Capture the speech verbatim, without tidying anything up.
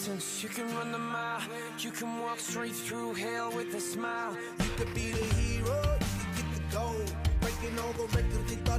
distance, you can run the mile. You can walk straight through hell with a smile. You could be the hero, you could get the gold. Breaking all the records they thought